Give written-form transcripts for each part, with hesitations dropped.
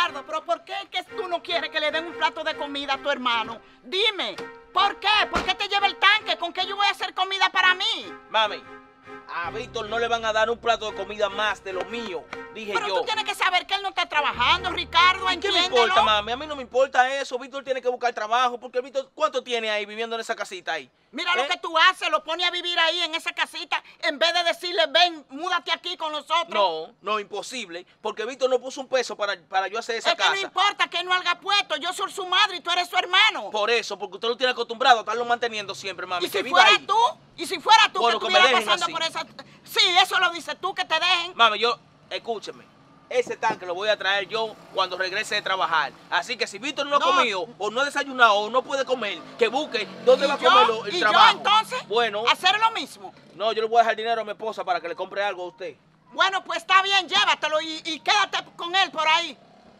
Ricardo, pero ¿por qué es que tú no quieres que le den un plato de comida a tu hermano? Dime, ¿por qué? ¿Por qué te lleva el tanque? ¿Con qué yo voy a hacer comida para mí? Mami, a Víctor no le van a dar un plato de comida más de lo mío, dije yo. Pero tú tienes que saber que él no está trabajando, Ricardo, ¿Qué me entiéndelo. importa, mami? A mí no me importa eso. Víctor tiene que buscar trabajo, porque Víctor, ¿cuánto tiene ahí viviendo en esa casita ahí? Mira lo que tú haces, lo pones a vivir ahí en esa casita en vez de decirle, ven, múdate aquí con nosotros. No, imposible, porque Víctor no puso un peso para yo hacer esa casa. Es que no importa que él no haga puesto, yo soy su madre y tú eres su hermano. Por eso, porque usted lo tiene acostumbrado a estarlo manteniendo siempre, mami. ¿Y que si viva fuera ahí. tú? ¿Y si fuera tú Bueno, que que me estuvieras dejen pasando así. por esa... Sí, eso lo dices tú, que te dejen. Mami, escúcheme. Ese tanque lo voy a traer yo cuando regrese de trabajar. Así que si Víctor no ha comido, o no ha desayunado, o no puede comer, que busque dónde va a comer el trabajo. ¿Y yo entonces? Bueno. ¿Hacer lo mismo? No, yo le voy a dejar dinero a mi esposa para que le compre algo a usted. Bueno, pues está bien, llévatelo y quédate con él por ahí.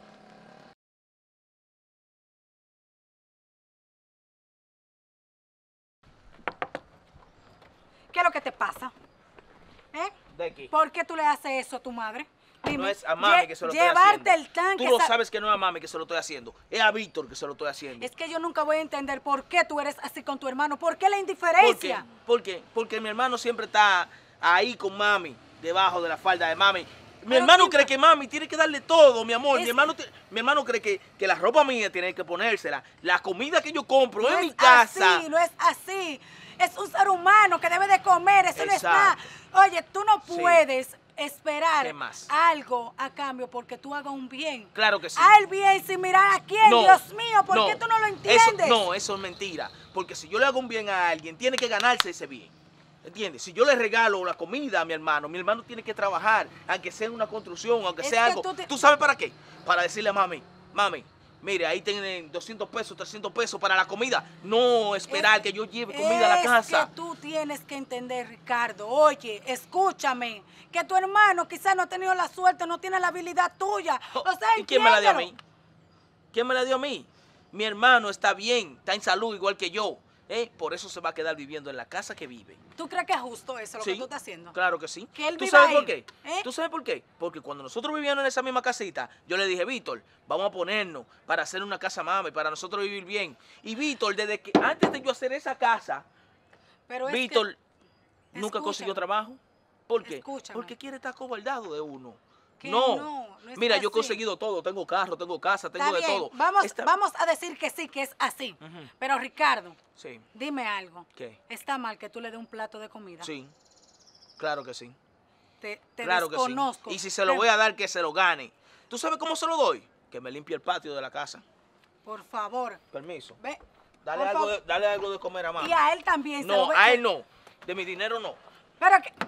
¿Qué es lo que te pasa? ¿Eh? ¿De qué? ¿Por qué tú le haces eso a tu madre? Dime. No es a mami que se lo estoy haciendo. Llevarte el tanque. Tú lo sabes que no es a mami que se lo estoy haciendo. Es a Víctor que se lo estoy haciendo. Es que yo nunca voy a entender por qué tú eres así con tu hermano. ¿Por qué la indiferencia? ¿Por qué? Porque mi hermano siempre está ahí con mami, debajo de la falda de mami. Mi hermano cree que mami tiene que darle todo, mi amor. Mi hermano cree que la ropa mía tiene que ponérsela. La comida que yo compro en mi casa. No es así. Es un ser humano que debe de comer. Eso no es nada. Oye, tú no puedes esperar algo a cambio porque tú hagas un bien. Claro que sí. Haz el bien sin mirar a quién, Dios mío. ¿Por qué tú no lo entiendes? Eso es mentira. Porque si yo le hago un bien a alguien, tiene que ganarse ese bien. ¿Entiendes? Si yo le regalo la comida a mi hermano tiene que trabajar, aunque sea en una construcción, aunque sea algo. ¿Tú sabes para qué? Para decirle a mami, mire, ahí tienen 200 pesos, 300 pesos para la comida. No esperar que yo lleve comida a la casa. Es que tú tienes que entender, Ricardo. Oye, escúchame. Que tu hermano quizás no ha tenido la suerte, no tiene la habilidad tuya. O sea, ¿y quién me la dio a mí? ¿Quién me la dio a mí? Mi hermano está bien, está en salud igual que yo. Por eso se va a quedar viviendo en la casa que vive. ¿Tú crees que es justo eso lo que tú estás haciendo? Claro que sí. Que él ¿Tú viva sabes ahí, por qué? ¿Tú sabes por qué? Porque cuando nosotros vivíamos en esa misma casita, yo le dije, Víctor, vamos a ponernos para hacer una casa mami, para nosotros vivir bien. Y Víctor, desde que antes de yo hacer esa casa, Víctor nunca consiguió trabajo. ¿Por qué? Porque quiere estar cobardado de uno. No es mira, yo he conseguido todo. Tengo carro, tengo casa, tengo de todo. Vamos a decir que sí, que es así. Pero, Ricardo, dime algo. ¿Qué? ¿Está mal que tú le des un plato de comida? Sí, claro que sí. Te Que desconozco. sí. Y si se lo voy a dar, que se lo gane. ¿Tú sabes cómo se lo doy? Que me limpie el patio de la casa. Por favor. Permiso. Ve. Dale algo de comer a mami. Y a él también. No, a él no. De mi dinero no. Pero que...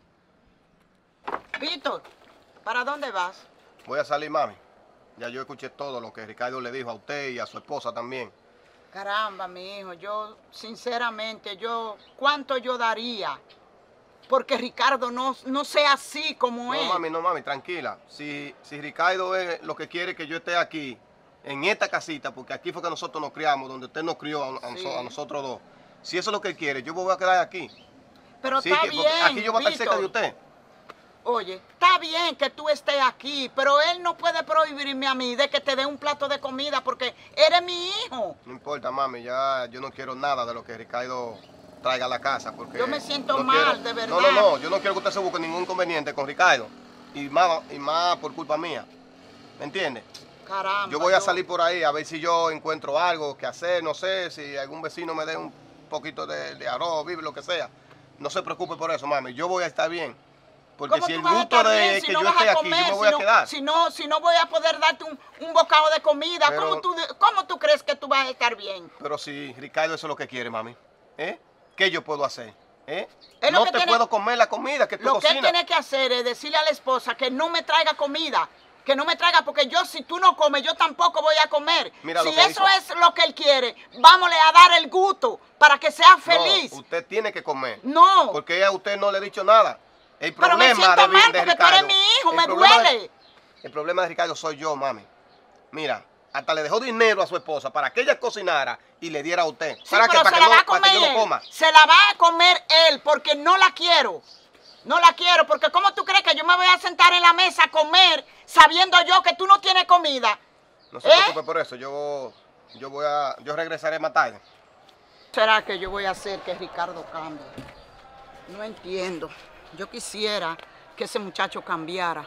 Víctor, ¿para dónde vas? Voy a salir, mami. Ya yo escuché todo lo que Ricardo le dijo a usted y a su esposa también. Caramba, mi hijo, yo, sinceramente, ¿cuánto yo daría? Porque Ricardo no sea así como es. No, mami, tranquila. Si Ricardo es lo que quiere que yo esté aquí, en esta casita, porque aquí fue que nosotros nos criamos, donde usted nos crió a nosotros dos. Si eso es lo que él quiere, yo me voy a quedar aquí. Pero está bien, aquí yo voy a estar cerca de usted. Oye, está bien que tú estés aquí, pero él no puede prohibirme a mí de que te dé un plato de comida porque eres mi hijo. No importa, mami, ya yo no quiero nada de lo que Ricardo traiga a la casa porque... Yo me siento mal, de verdad. No, yo no quiero que usted se busque ningún inconveniente con Ricardo. Y más por culpa mía. ¿Me entiende? Caramba. Yo voy a salir por ahí a ver si yo encuentro algo que hacer, no sé, si algún vecino me dé un poquito de arroz, vive, lo que sea. No se preocupe por eso, mami, yo voy a estar bien. Porque si el gusto de que yo esté aquí, yo me voy a quedar. Si no voy a poder darte un bocado de comida, pero, ¿cómo tú crees que tú vas a estar bien? Pero si Ricardo eso es lo que quiere, mami, ¿qué yo puedo hacer? No te puedo comer la comida que tú cocinas. Lo que él tiene que hacer es decirle a la esposa que no me traiga comida. Que no me traiga, porque si tú no comes, yo tampoco voy a comer. Mira, si eso es lo que él quiere, vámonos a dar el gusto para que sea feliz. No, usted tiene que comer. No. Porque a usted no le he dicho nada. El pero problema me siento mal porque Ricardo, tú eres mi hijo, me duele. El problema de Ricardo soy yo, mami. Mira, hasta le dejó dinero a su esposa para que ella cocinara y le diera a usted. Sí, para pero que yo lo coma. Se la va a comer él porque no la quiero. No la quiero, porque ¿cómo tú crees que yo me voy a sentar en la mesa a comer sabiendo yo que tú no tienes comida? No se preocupe por eso. Yo regresaré más tarde. ¿Será que yo voy a hacer que Ricardo cambie? No entiendo. Yo quisiera que ese muchacho cambiara.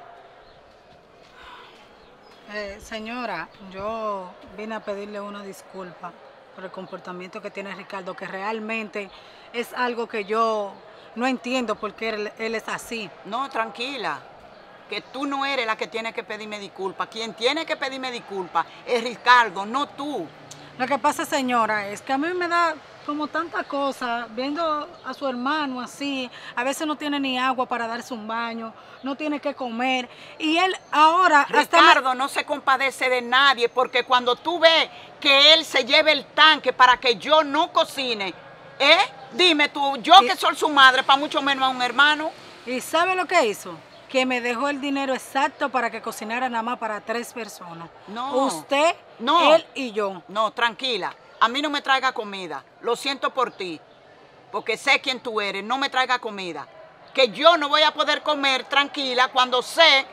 Señora, yo vine a pedirle una disculpa por el comportamiento que tiene Ricardo, que realmente es algo que yo no entiendo por qué él es así. No, tranquila, que tú no eres la que tiene que pedirme disculpas. Quien tiene que pedirme disculpas es Ricardo, no tú. Lo que pasa, señora, es que a mí me da como tanta cosa, viendo a su hermano así, a veces no tiene ni agua para darse un baño, no tiene que comer, y él ahora... Ricardo no se compadece de nadie, porque cuando tú ves que él se lleve el tanque para que yo no cocine, dime tú, yo que soy su madre, para mucho menos a un hermano. ¿Y sabe lo que hizo? Que me dejó el dinero exacto para que cocinara nada más para 3 personas. No. Usted, no, él y yo. No, tranquila. A mí no me traiga comida. Lo siento por ti. Porque sé quién tú eres. No me traiga comida. Que yo no voy a poder comer tranquila cuando sé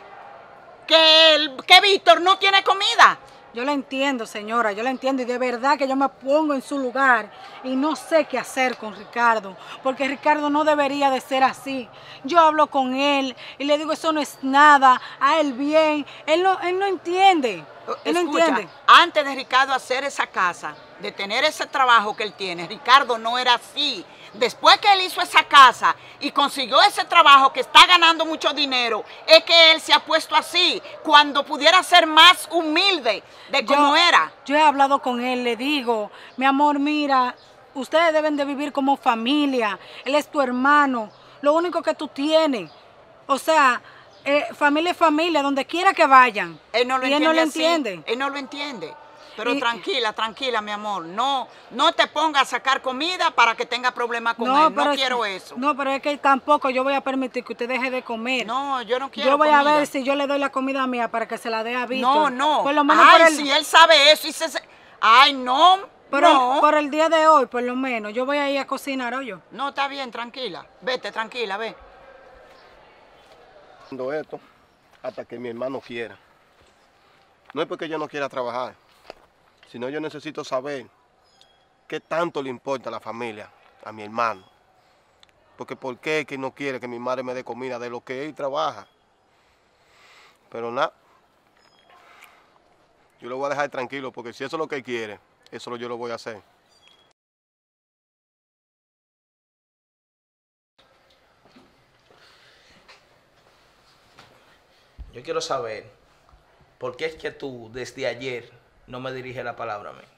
que Víctor no tiene comida. Yo la entiendo, señora, yo la entiendo, y de verdad que yo me pongo en su lugar y no sé qué hacer con Ricardo, porque Ricardo no debería de ser así. Yo hablo con él y le digo, eso no es nada, a él bien, él no entiende. Él no entiende. Antes de Ricardo hacer esa casa, de tener ese trabajo que él tiene, Ricardo no era así. Después que él hizo esa casa y consiguió ese trabajo que está ganando mucho dinero, es que él se ha puesto así, cuando pudiera ser más humilde de cómo era. Yo he hablado con él, le digo, mi amor, mira, ustedes deben de vivir como familia, él es tu hermano, lo único que tú tienes, o sea, familia es familia, donde quiera que vayan. Él no lo entiende. Él no lo así. entiende. Él no lo entiende. Pero tranquila, mi amor. No te pongas a sacar comida para que tenga problemas con él. No quiero eso. No, pero es que tampoco yo voy a permitir que usted deje de comer. No, yo no quiero Yo voy comida. a ver si yo le doy la comida mía para que se la dé a Víctor. No. Por lo menos si él sabe eso y Ay, no. Por el día de hoy, por lo menos. Yo voy a ir a cocinar, ¿o yo? No, está bien, tranquila. Vete, tranquila, ve. Esto hasta que mi hermano quiera. No es porque yo no quiera trabajar, sino yo necesito saber qué tanto le importa a la familia, a mi hermano. Porque ¿por qué es que no quiere que mi madre me dé comida de lo que él trabaja? Pero nada, yo lo voy a dejar tranquilo, porque si eso es lo que él quiere, eso yo lo voy a hacer. Yo quiero saber, ¿por qué es que tú desde ayer no me diriges la palabra a mí?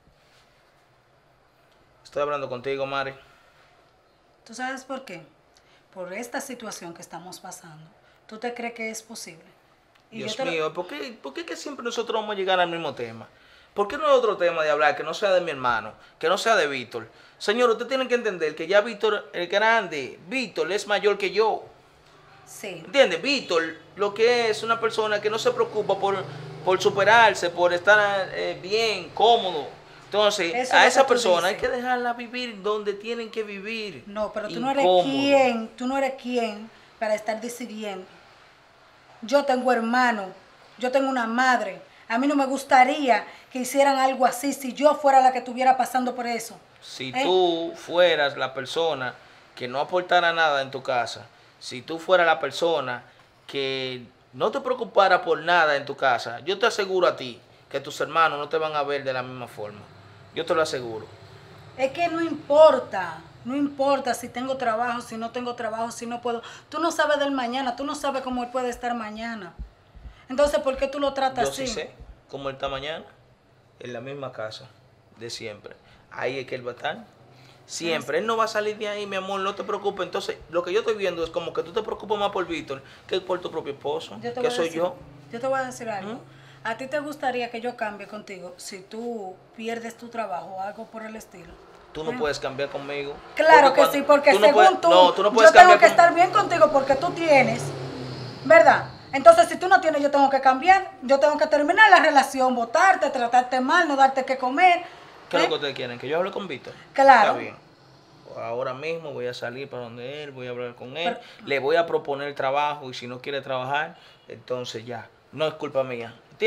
Estoy hablando contigo, Mari. ¿Tú sabes por qué? Por esta situación que estamos pasando. ¿Tú te crees que es posible? Dios mío, ¿por qué es que siempre nosotros vamos a llegar al mismo tema? ¿Por qué no hay otro tema de hablar que no sea de mi hermano, que no sea de Víctor? Señor, usted tiene que entender que ya Víctor, el grande, Víctor es mayor que yo. Sí. ¿Entiendes? Víctor lo que es una persona que no se preocupa por superarse, por estar bien, cómodo. Entonces, eso a esa persona hay que dejarla vivir donde tienen que vivir. No, pero tú no eres quien para estar decidiendo. Yo tengo hermano, yo tengo una madre. A mí no me gustaría que hicieran algo así si yo fuera la que estuviera pasando por eso. Si tú fueras la persona que no aportara nada en tu casa, si tú fueras la persona que no te preocupara por nada en tu casa, yo te aseguro a ti que tus hermanos no te van a ver de la misma forma. Yo te lo aseguro. Es que no importa si tengo trabajo, si no tengo trabajo, si no puedo. Tú no sabes del mañana, tú no sabes cómo él puede estar mañana. Entonces, ¿por qué tú lo tratas así? Yo sí sé cómo él está mañana, en la misma casa de siempre. Ahí es que él va a estar. Siempre. Él no va a salir de ahí, mi amor, no te preocupes. Entonces, lo que yo estoy viendo es como que tú te preocupas más por Víctor que por tu propio esposo, que soy yo. Yo te voy a decir algo. ¿A ti te gustaría que yo cambie contigo si tú pierdes tu trabajo o algo por el estilo? Tú no puedes cambiar conmigo. Claro que sí, porque según tú, yo tengo que estar bien contigo porque tú tienes, ¿verdad? Entonces, si tú no tienes, yo tengo que cambiar. Yo tengo que terminar la relación, botarte, tratarte mal, no darte que comer. ¿Qué es lo que ustedes quieren? ¿Que yo hable con Víctor? Claro. Está bien. Ahora mismo voy a salir para donde él, voy a hablar con él, le voy a proponer trabajo y si no quiere trabajar, entonces ya, no es culpa mía. ¿Entiendes?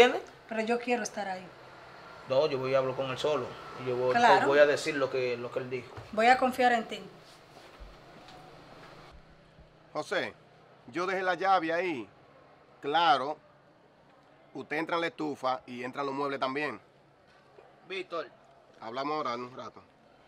pero yo quiero estar ahí. No, yo voy a hablar con él solo. Y yo voy, Claro. voy a decir lo que él dijo. Voy a confiar en ti. José, yo dejé la llave ahí. Claro, usted entra en la estufa y entran los muebles también. Víctor, Hablamos ahora en un rato.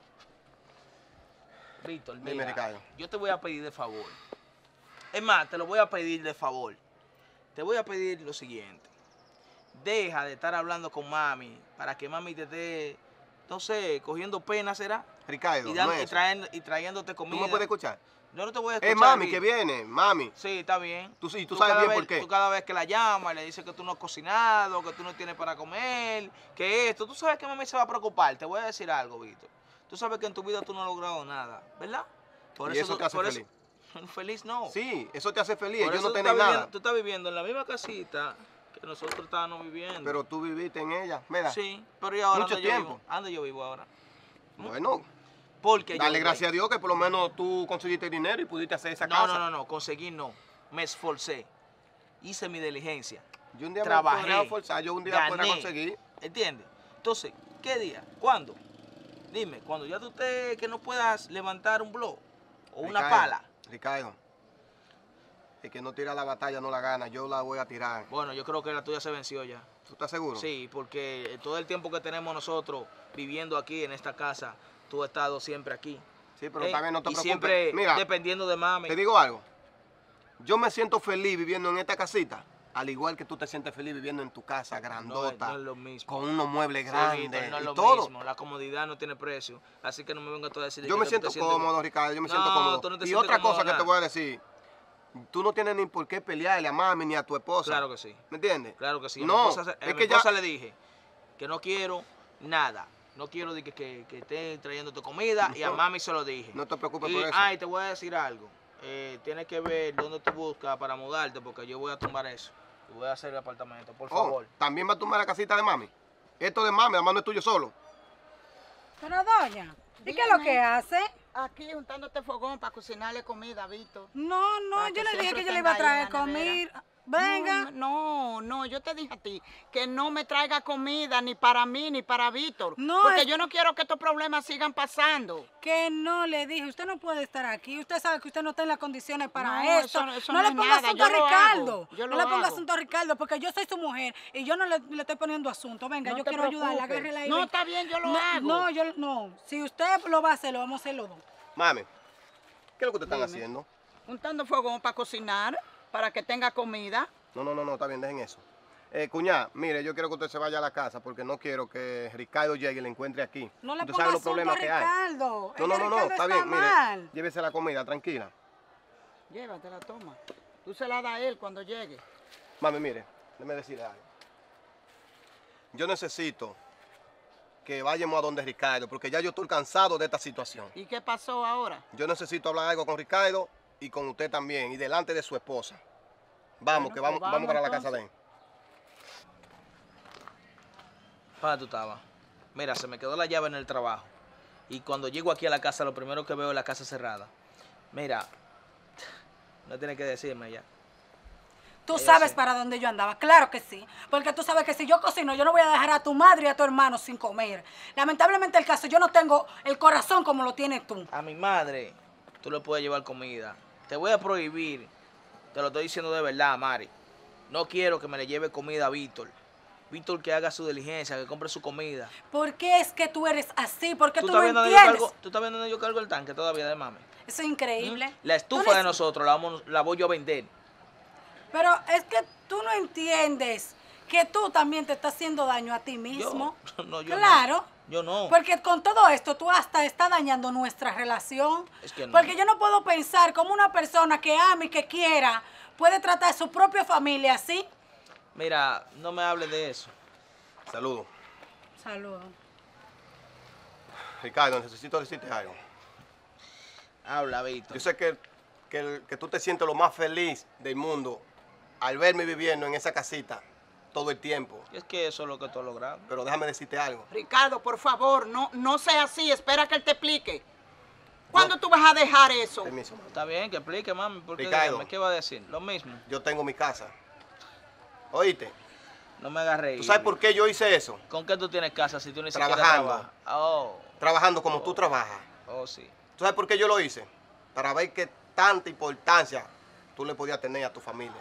Víctor, Dime, mira, Ricardo. yo te voy a pedir de favor. Es más, te lo voy a pedir de favor. Te voy a pedir lo siguiente. Deja de estar hablando con mami para que mami te esté, no sé, cogiendo pena, ¿será? Ricardo, Y, no es eso. y trayéndote ¿Tú comida. me puedes escuchar? Yo no te voy a escuchar. Es mami Víctor. que viene, mami. Sí, está bien. Tú sabes cada bien vez- por qué. Tú cada vez que la llamas le dices que tú no has cocinado, que tú no tienes para comer, que esto. Tú sabes que mami se va a preocupar. Te voy a decir algo, Víctor. Tú sabes que en tu vida tú no has logrado nada, ¿verdad? ¿Y eso te hace feliz? Feliz no. Sí, eso te hace feliz. Por Yo eso no tú tenés estás nada. viviendo- Tú estás viviendo en la misma casita que nosotros estábamos viviendo. Pero tú viviste en ella. Mira, Sí, pero ¿y ahora mucho dónde yo tiempo. vivo? ¿Dónde yo vivo ahora? bueno, Porque dale yo gracias a Dios que por lo menos tú conseguiste dinero y pudiste hacer esa No, casa. no, conseguí no. Me esforcé. Hice mi diligencia. Yo un día Trabajé, me podría forzar, yo un día podría gané. conseguir. ¿Entiendes? Entonces, ¿qué día? ¿Cuándo? Dime, cuando ya tú estés que no puedas levantar un blog o una Ricardo, pala. Ricardo, el que no tira la batalla no la gana, yo la voy a tirar. Bueno, yo creo que la tuya se venció ya. ¿Tú estás seguro? Sí, porque todo el tiempo que tenemos nosotros viviendo aquí en esta casa, tú has estado siempre aquí. Sí, pero también no te y preocupes. siempre Mira, dependiendo de mami. te digo algo. Yo me siento feliz viviendo en esta casita, al igual que tú te sientes feliz viviendo en tu casa grandota, no es lo mismo. con unos muebles Sí, grandes Víctor, no es y lo todo. mismo. La comodidad no tiene precio. Así que no me vengas tú a decir Yo que me tú siento te sientes- cómodo, Ricardo, yo me siento No, cómodo. tú no te Y sientes otra cómodo cosa que te nada. voy a decir, tú no tienes ni por qué pelearle a mami ni a tu esposa. Claro que sí. ¿Me entiendes? Claro que sí. No, a es mi que ya... esposa le dije que no quiero nada. No quiero que esté trayéndote comida y a No. mami se lo dije. No te preocupes Y, por eso. ay, te voy a decir algo. Tienes que ver dónde tú buscas para mudarte porque yo voy a tumbar eso. Y voy a hacer el apartamento, por Oh, favor. ¿también va a tumbar la casita de mami? Esto de mami, además no es tuyo solo. Pero doña, ¿y qué es lo que hace? Aquí juntándote fogón para cocinarle comida, Víctor. No, no, Para yo que le dije siempre que yo le iba a tenga ahí traer en la nevera. comida. Venga. No, yo te dije a ti que no me traiga comida ni para mí ni para Víctor. No, porque es- yo no quiero que estos problemas sigan pasando. Que no le dije, usted no puede estar aquí, usted sabe que usted no está en las condiciones para No, esto. eso no no le es ponga nada, asunto a yo lo Ricardo. hago, yo No lo le ponga hago. asunto a Ricardo porque yo soy su mujer y yo no le estoy poniendo asunto. Venga, No yo te quiero ayudarla, preocupes. agárrela ahí. No, ven. está bien, yo lo no, hago. No, yo no. Si usted lo va a hacer, lo vamos a hacer los dos. Mami, ¿qué es lo que te están Dime. haciendo? Juntando fogón para cocinar, para que tenga comida. No, está bien, dejen eso. Cuñá, mire, yo quiero que usted se vaya a la casa porque no quiero que Ricardo llegue y le encuentre aquí. No le Usted ponga sabe los asunto a problemas que hay. Ricardo. No, Es que no, Ricardo está bien, mire, mal. llévese la comida, tranquila. Llévatela, toma. Tú se la das a él cuando llegue. Mami, mire, déjeme decirle algo. Yo necesito que vayamos a donde Ricardo, porque ya yo estoy cansado de esta situación. ¿Y qué pasó ahora? Yo necesito hablar algo con Ricardo y con usted también, y delante de su esposa. Vamos, Bueno, que pues vamos para la entonces. casa de él. ¿Para tú estabas? Mira, se me quedó la llave en el trabajo. Y cuando llego aquí a la casa, lo primero que veo es la casa cerrada. Mira, no tienes que decirme ya. Tú Ella sabes sí. para dónde yo andaba, claro que sí. Porque tú sabes que si yo cocino, yo no voy a dejar a tu madre y a tu hermano sin comer. Lamentablemente el caso, yo no tengo el corazón como lo tienes tú. A mi madre, tú le puedes llevar comida. Te voy a prohibir, te lo estoy diciendo de verdad, Mari. No quiero que me le lleve comida a Víctor. Víctor que haga su diligencia, que compre su comida. ¿Por qué es que tú eres así? ¿Por qué tú no estás viendo donde entiendes? ¿Tú estás viendo donde yo cargo el tanque todavía de mami? Eso es increíble. La Tú estufa no- de nosotros la voy yo a vender. Pero es que tú no entiendes que tú también te estás haciendo daño a ti mismo. No, yo Claro. no. Yo no. Porque con todo esto tú hasta estás dañando nuestra relación. Es que no. Porque yo no puedo pensar como una persona que ama y que quiera puede tratar a su propia familia así. Mira, no me hables de eso. Saludos. Saludos. Ricardo, necesito decirte algo. Habla, Víctor. Yo sé que tú te sientes lo más feliz del mundo al verme viviendo en esa casita todo el tiempo. Es que eso es lo que tú has logrado. Pero déjame decirte algo. Ricardo, por favor, no sea así. Espera que él te explique. ¿Cuándo tú vas a dejar eso? Permiso, mami. Está bien, que explique, mami. Porque Ricardo. dígame, ¿qué va a decir? Lo mismo. Yo tengo mi casa. ¿Oíste? No me hagas reír. ¿Tú sabes por qué yo hice eso? ¿Con qué tú tienes casa si tú ni siquiera Trabajando. trabajas? Oh, Trabajando como tú trabajas. oh, sí. ¿Tú sabes por qué yo lo hice? Para ver qué tanta importancia tú le podías tener a tu familia.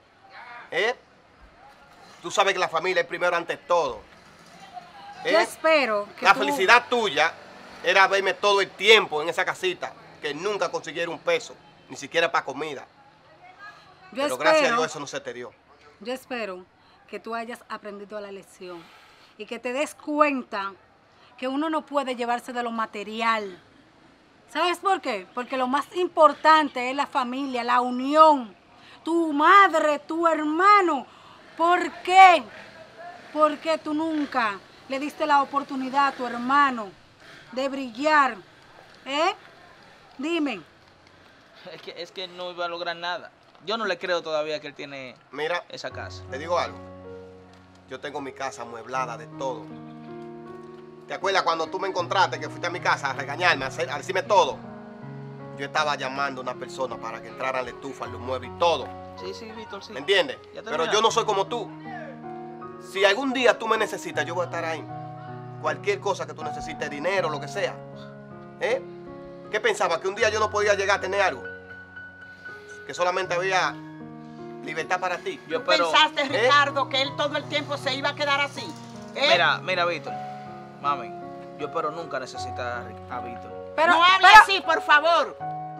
Tú sabes que la familia es primero ante todo. Yo espero que La tú... felicidad tuya era verme todo el tiempo en esa casita, que nunca consiguiera un peso, ni siquiera para comida. Pero gracias a Dios eso no se te dio. Yo espero que tú hayas aprendido la lección y que te des cuenta que uno no puede llevarse de lo material. ¿Sabes por qué? Porque lo más importante es la familia, la unión. Tu madre, tu hermano. ¿Por qué? ¿Por qué tú nunca le diste la oportunidad a tu hermano de brillar? Dime. Es que no iba a lograr nada. Yo no le creo todavía que él tiene Mira, esa casa. te digo algo. Yo tengo mi casa amueblada de todo. ¿Te acuerdas cuando tú me encontraste que fuiste a mi casa a regañarme, a decirme todo? Yo estaba llamando a una persona para que entraran la estufa, los muebles y todo. Sí, sí, Víctor, sí. ¿Me entiendes? Ya Pero terminaste. yo no soy como tú. Si algún día tú me necesitas, yo voy a estar ahí. Cualquier cosa que tú necesites, dinero, lo que sea. ¿Qué pensabas? ¿Que un día yo no podía llegar a tener algo? Que solamente había libertad para ti. Yo espero... ¿Pensaste, Ricardo, que él todo el tiempo se iba a quedar así? Mira, Víctor. Mami, yo espero nunca necesitar a Víctor. Pero, no hable así, por favor.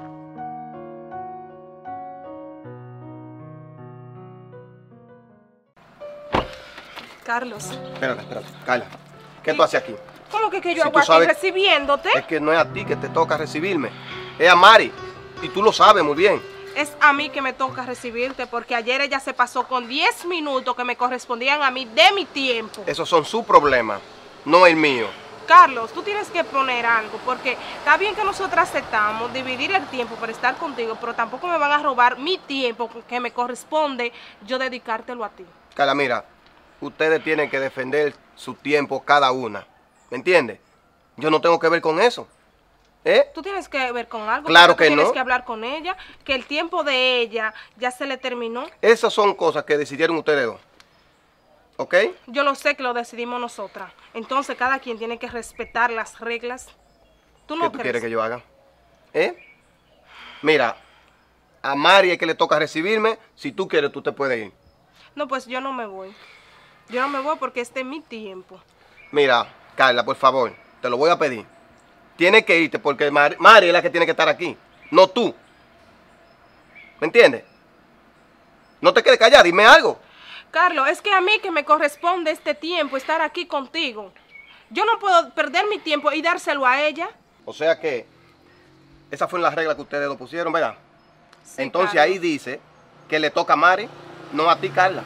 Carlos, Espérate, Carla. ¿Qué tú haces aquí? ¿cómo que yo Si hago tú aquí sabes- recibiéndote? Es que no es a ti que te toca recibirme. Es a Mari. Y tú lo sabes muy bien. Es a mí que me toca recibirte porque ayer ella se pasó con 10 minutos que me correspondían a mí de mi tiempo. Esos son sus problemas, no el mío. Carlos, tú tienes que poner algo porque está bien que nosotras aceptamos dividir el tiempo para estar contigo, pero tampoco me van a robar mi tiempo que me corresponde yo dedicártelo a ti. Carla, mira, ustedes tienen que defender su tiempo cada una. ¿Me entiendes? Yo no tengo que ver con eso. Tú tienes que ver con algo. Claro porque que tú tienes no. que hablar con ella, que el tiempo de ella ya se le terminó. Esas son cosas que decidieron ustedes dos. ¿Ok? Yo lo sé que lo decidimos nosotras. Entonces cada quien tiene que respetar las reglas. ¿Tú no ¿Qué tú crees? quieres que yo haga? Mira, a Mari es que le toca recibirme. Si tú quieres, tú te puedes ir. No, pues yo no me voy. Yo no me voy porque este es mi tiempo. Mira, Carla, por favor, te lo voy a pedir. Tienes que irte porque Mari es la que tiene que estar aquí, no tú. ¿Me entiendes? No te quedes callada, dime algo. Carlos, es que a mí que me corresponde este tiempo estar aquí contigo. Yo no puedo perder mi tiempo y dárselo a ella. O sea que esa fue la regla que ustedes lo pusieron, ¿verdad? Sí, Entonces Carlos. ahí dice que le toca a Mari, no a ti, Carla.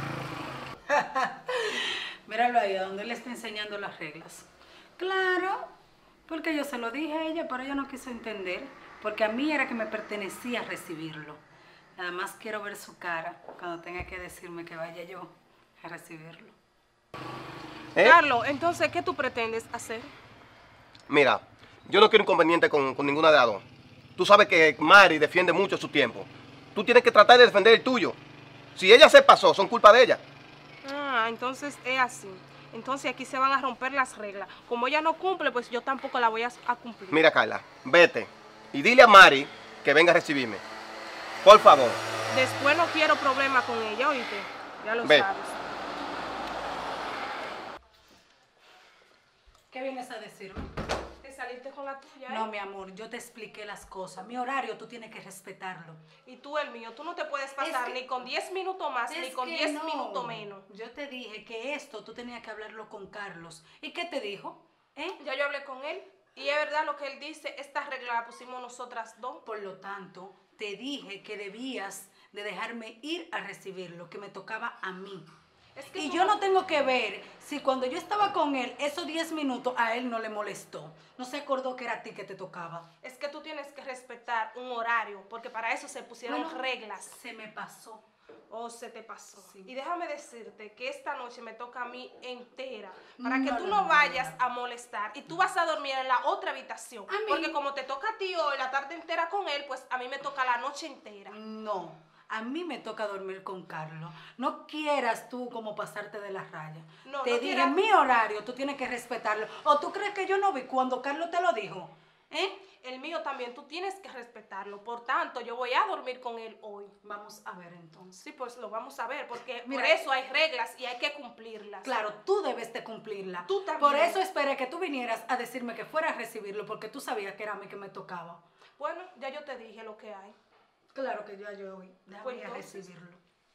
Míralo ahí, a donde él le está enseñando las reglas. Claro, porque yo se lo dije a ella, pero ella no quiso entender. Porque a mí era que me pertenecía recibirlo. Nada más quiero ver su cara cuando tenga que decirme que vaya yo a recibirlo. Carlos, entonces, ¿qué tú pretendes hacer? Mira, yo no quiero inconveniente con ninguna de las dos. Tú sabes que Mari defiende mucho su tiempo. Tú tienes que tratar de defender el tuyo. Si ella se pasó, son culpa de ella. Ah, entonces es así. Entonces aquí se van a romper las reglas. Como ella no cumple, pues yo tampoco la voy a cumplir. Mira, Carla, vete y dile a Mari que venga a recibirme. Por favor. Después no quiero problema con ella, oíste. Ya lo Ve. sabes. ¿Qué vienes a decirme? Te saliste con la tuya, ¿eh? No, mi amor, yo te expliqué las cosas. Mi horario tú tienes que respetarlo. Y tú el mío. Tú no te puedes pasar que- ni con 10 minutos más, ni Es con que 10 no. minutos menos. Yo te dije que esto tú tenías que hablarlo con Carlos. ¿Y qué te dijo? Ya yo hablé con él. Y es verdad lo que él dice. Esta regla la pusimos nosotras dos. Por lo tanto, te dije que debías de dejarme ir a recibirlo, que me tocaba a mí. Es que Y tú yo no tengo que ver si cuando yo estaba con él, esos 10 minutos a él no le molestó. No se acordó que era a ti que te tocaba. Es que tú tienes que respetar un horario, porque para eso se pusieron Bueno, reglas. Se me pasó. O se te pasó. Sí. Y déjame decirte que esta noche me toca a mí entera, para que No, tú no, no no, vayas no. a molestar. Y tú vas a dormir en la otra habitación. A mí. Porque como te toca a ti hoy la tarde entera con él, pues a mí me toca la noche entera. No, A mí me toca dormir con Carlos. No quieras tú como pasarte de la raya. No, te no dije, quiera- mi horario, tú tienes que respetarlo. ¿O tú crees que yo no vi cuando Carlos te lo dijo? El mío también, tú tienes que respetarlo. Por tanto, yo voy a dormir con él hoy. Vamos a ver entonces. Sí, pues lo vamos a ver, porque Mira, por eso hay reglas y hay que cumplirlas. Claro, tú debes de cumplirla. Tú también. Por eso esperé que tú vinieras a decirme que fuera a recibirlo, porque tú sabías que era a mí que me tocaba. Bueno, ya yo te dije lo que hay. Claro que ya yo voy. Déjame Pues ir a entonces. recibirlo.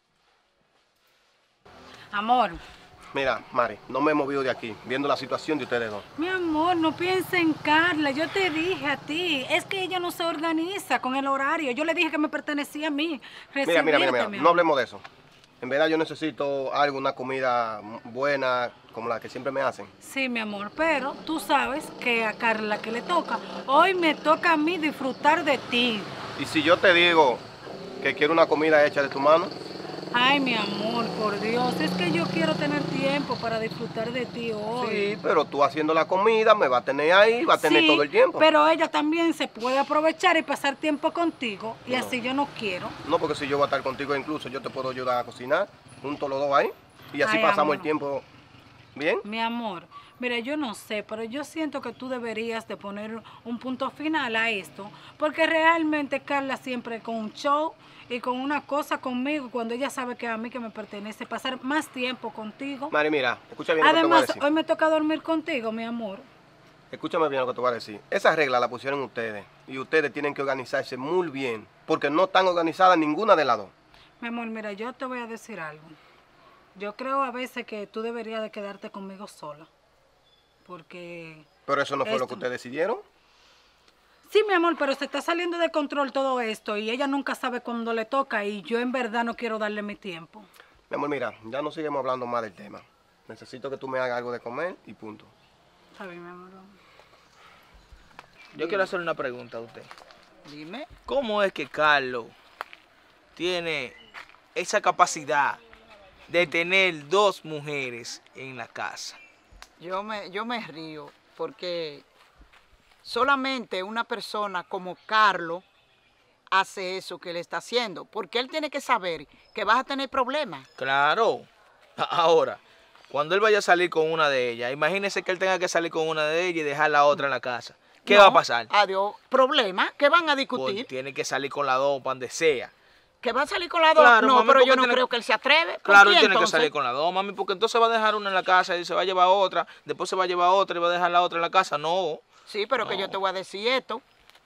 Amor, Mira, Mari, no me he movido de aquí, viendo la situación de ustedes dos. mi amor, no pienses en Carla. Yo te dije a ti. Es que ella no se organiza con el horario. Yo le dije que me pertenecía a mí. Mira, Recibirte, mi no amor. hablemos de eso. En verdad yo necesito algo, una comida buena, como la que siempre me hacen. Sí, mi amor, pero tú sabes que a Carla que le toca. Hoy me toca a mí disfrutar de ti. Y si yo te digo que quiero una comida hecha de tu mano, Ay, mi amor, por Dios, es que yo quiero tener tiempo para disfrutar de ti hoy. sí, pero tú haciendo la comida me va a tener ahí, va a tener Sí, todo el tiempo. pero ella también se puede aprovechar y pasar tiempo contigo, y No. así yo no quiero. No, porque si yo voy a estar contigo incluso, yo te puedo ayudar a cocinar, juntos los dos ahí, y así Ay, pasamos amor. el tiempo bien. Mi amor, mira, yo no sé, pero yo siento que tú deberías de poner un punto final a esto, porque realmente Carla siempre con un show y con una cosa conmigo, cuando ella sabe que a mí que me pertenece, pasar más tiempo contigo. Mari, mira, escucha bien lo que te voy a Además, decir. hoy me toca dormir contigo, mi amor. Escúchame bien lo que te voy a decir. Esas reglas las pusieron ustedes, y ustedes tienen que organizarse muy bien, porque no están organizadas ninguna de las dos. Mi amor, mira, yo te voy a decir algo. Yo creo a veces que tú deberías de quedarte conmigo sola, porque... Pero eso no fue lo que Esto. ustedes decidieron. Sí, mi amor, pero se está saliendo de control todo esto y ella nunca sabe cuándo le toca y yo en verdad no quiero darle mi tiempo. Mi amor, mira, ya no seguimos hablando más del tema. Necesito que tú me hagas algo de comer y punto. Está bien, mi amor. Yo quiero hacerle una pregunta a usted. Dime. ¿Cómo es que Carlos tiene esa capacidad de tener dos mujeres en la casa? Yo me río porque solamente una persona como Carlos hace eso que él está haciendo, porque él tiene que saber que vas a tener problemas. Claro. Ahora, cuando él vaya a salir con una de ellas, imagínese que él tenga que salir con una de ellas y dejar la otra en la casa. ¿Qué No, va a pasar? Adiós, problemas que van a Pues discutir. tiene que salir con las dos para donde sea. ¿Que va a salir con la dos? Claro, no, mami, pero porque yo no tiene- creo que él se atreve. ¿Por Claro, qué, él tiene que entonces? salir con las dos, mami, porque entonces va a dejar una en la casa y se va a llevar otra, después se va a llevar otra y va a dejar la otra en la casa. No. Sí, pero que No. yo te voy a decir esto.